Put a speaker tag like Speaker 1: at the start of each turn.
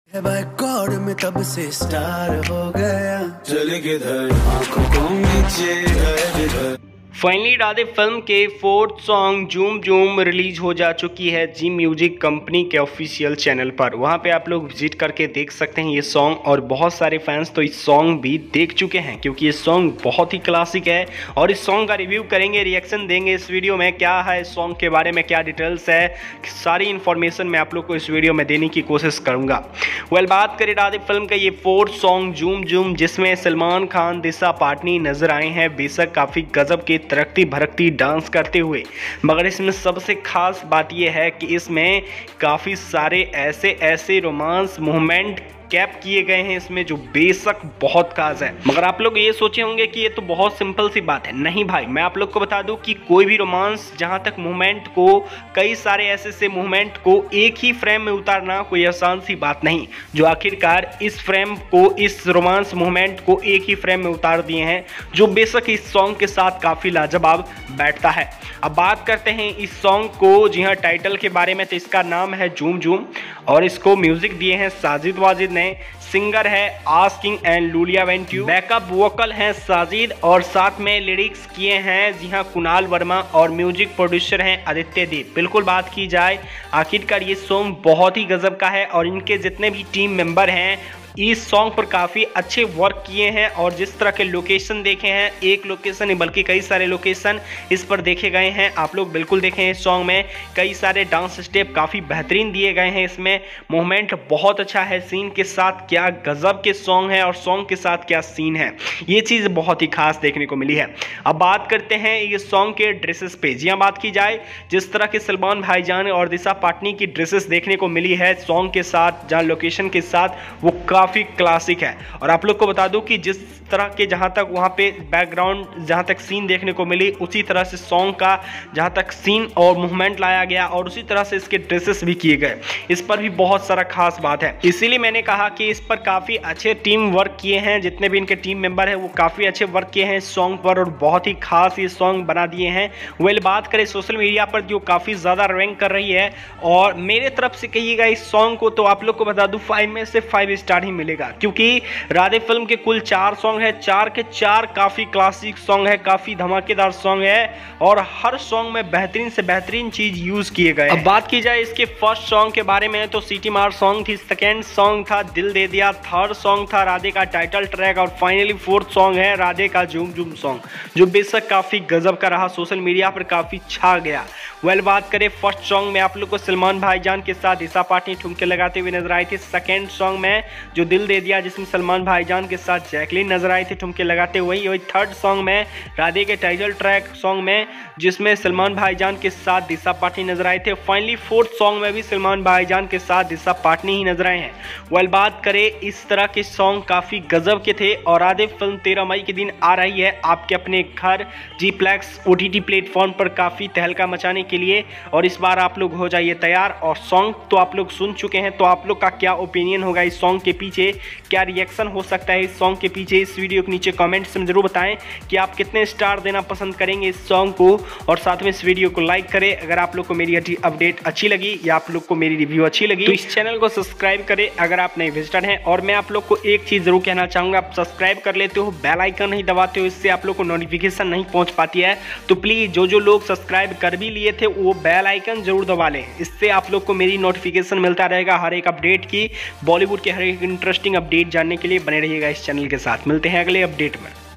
Speaker 1: है भाई गॉड में तब से स्टार हो गया, चले किधर आंखों को नीचे है।
Speaker 2: फाइनली राधे फिल्म के 4th song zoom zoom release हो जा चुकी है जी म्यूजिक कंपनी के ऑफिशियल चैनल पर। वहां पे आप लोग विजिट करके देख सकते हैं ये सॉन्ग, और बहुत सारे फैंस तो इस सॉन्ग भी देख चुके हैं क्योंकि ये सॉन्ग बहुत ही क्लासिक है। और इस सॉन्ग का रिव्यू करेंगे, रिएक्शन देंगे इस वीडियो में, क्या है इस सॉन्ग के बारे में, क्या डिटेल्स है, सारी इन्फॉर्मेशन मैं आप लोग को इस वीडियो में देने की कोशिश करूँगा। बात करें राधे फिल्म का ये 4th सॉन्ग जूम जूम, जिसमें सलमान खान, दिशा पाटनी नजर आए हैं, बेशक काफ़ी गजब के तरक्ती भरकती डांस करते हुए, मगर इसमें सबसे खास बात यह है कि इसमें काफ़ी सारे ऐसे रोमांस मूवमेंट कैप किए गए हैं इसमें, जो बेशक बहुत खास है। मगर आप लोग ये सोचे होंगे कि ये तो बहुत सिंपल सी बात है। नहीं भाई, मैं आप लोग को बता दूं कि कोई भी रोमांस, जहां तक मूवमेंट को, कई सारे ऐसे मूवमेंट को एक ही फ्रेम में उतारना कोई आसान सी बात नहीं, जो आखिरकार इस फ्रेम को, इस रोमांस मूवमेंट को एक ही फ्रेम में उतार दिए हैं, जो बेशक इस सॉन्ग के साथ काफ़ी लाजवाब बैठता है। अब बात करते हैं इस सॉन्ग को, जी हाँ, टाइटल के बारे में। तो इसका नाम है जूम जूम और इसको म्यूजिक दिए हैं साजिद वाजिद ने, सिंगर है आस्किंग and Iulia Vantur, backup vocal हैं साजिद, और साथ में लिरिक्स किए हैं जी हाँ कुणाल वर्मा, और म्यूजिक प्रोड्यूसर हैं आदित्य देव। बिल्कुल बात की जाए, आखिरकार ये सॉन्ग बहुत ही गजब का है, और इनके जितने भी टीम मेंबर हैं इस सॉन्ग पर काफ़ी अच्छे वर्क किए हैं। और जिस तरह के लोकेशन देखे हैं, एक लोकेशन नहीं बल्कि कई सारे लोकेशन इस पर देखे गए हैं, आप लोग बिल्कुल देखें। इस सॉन्ग में कई सारे डांस स्टेप काफ़ी बेहतरीन दिए गए हैं, इसमें मूवमेंट बहुत अच्छा है, सीन के साथ क्या गजब के सॉन्ग है और सॉन्ग के साथ क्या सीन है, ये चीज़ बहुत ही खास देखने को मिली है। अब बात करते हैं ये सॉन्ग के ड्रेसेस पे। जी हाँ, बात की जाए, जिस तरह के सलमान भाईजान और दिशा पाटनी की ड्रेसेस देखने को मिली है सॉन्ग के साथ, जहाँ लोकेशन के साथ, वो काफ़ी क्लासिक है। और आप लोग को बता दूं कि जिस तरह के जहां तक वहां पे बैकग्राउंड, जहां तक सीन देखने को मिली, उसी तरह से सॉन्ग का जहां तक सीन और मूवमेंट लाया गया, और उसी तरह से इसके ड्रेसेस भी किए गए। इस पर भी बहुत सारा खास बात है, इसीलिए मैंने कहा कि इस पर काफ़ी अच्छे टीम वर्क किए हैं। जितने भी इनके टीम मेंबर हैं वो काफ़ी अच्छे वर्क किए हैं इस सॉन्ग पर, और बहुत ही खास ये सॉन्ग बना दिए हैं। बात करें सोशल मीडिया पर जो काफ़ी ज़्यादा रैंक कर रही है, और मेरे तरफ से कहिएगा इस सॉन्ग को, तो आप लोग को बता दूं 5 में से 5 स्टार ही मिलेगा, क्योंकि राधे फिल्म के कुल 4 सॉन्ग है, 4 के 4 काफी क्लासिक सॉन्ग है, काफी धमाकेदार सॉन्ग है, और हर सॉन्ग में बेहतरीन से बेहतरीन चीज यूज किए गए। अब बात की जाए इसके फर्स्ट सॉन्ग के बारे में, तो सिटी मार सॉन्ग थी, सेकेंड सॉन्ग था दिल दे दिया, थर्ड सॉन्ग था राधे का टाइटल ट्रैक, और फाइनली 4th सॉन्ग है राधे का जूम जूम सॉन्ग, जो बेशक काफी गजब का रहा, सोशल मीडिया पर काफी छा गया। बात करें फर्स्ट सॉन्ग में, आप लोग को सलमान भाईजान के साथ दिशा पाटनी ठुमके लगाते हुए नजर आई थी। सेकेंड सॉन्ग में जो दिल दे दिया, जिसमें सलमान भाईजान के साथ जैकलीन नजर आई थी ठुमके लगाते हुए। वही थर्ड सॉन्ग में राधे के टाइटल ट्रैक सॉन्ग में, जिसमें सलमान भाईजान के साथ दिशा पाटनी नजर आए थे। फाइनली 4th सॉन्ग में भी सलमान भाईजान के साथ दिशा पाटनी ही नजर आए हैं। बात करें, इस तरह के सॉन्ग काफी गजब के थे, और राधे फिल्म 13 मई के दिन आ रही है आपके अपने घर Gplex OTT प्लेटफॉर्म पर काफी तहलका मचाने के लिए, और इस बार आप लोग हो जाइए तैयार। और सॉन्ग तो आप लोग सुन चुके हैं, तो आप लोग का क्या ओपिनियन होगा इस सॉन्ग के पीछे, क्या रिएक्शन हो सकता है इस सॉन्ग के पीछे, इस वीडियो के नीचे कमेंट्स में जरूर बताएं कि आप कितने स्टार देना पसंद करेंगे इस सॉन्ग को, और साथ में इस वीडियो को लाइक करें अगर आप लोग को मेरी अपडेट अच्छी लगी या आप लोग को मेरी रिव्यू अच्छी लगी, तो इस चैनल को सब्सक्राइब करें अगर आप नए विजिटर हैं। और मैं आप लोग को एक चीज़ जरूर कहना चाहूँगा, आप सब्सक्राइब कर लेते हो, बेल आइकन नहीं दबाते हो, इससे आप लोग को नोटिफिकेशन नहीं पहुँच पाती है, तो प्लीज़ जो लोग सब्सक्राइब कर भी लिए थे वो बेल आइकन जरूर दबा लें, इससे आप लोग को मेरी नोटिफिकेशन मिलता रहेगा हर एक अपडेट की। बॉलीवुड के हर एक इंटरेस्टिंग अपडेट जानने के लिए बने रहिएगा इस चैनल के साथ। मिलते हैं अगले अपडेट में।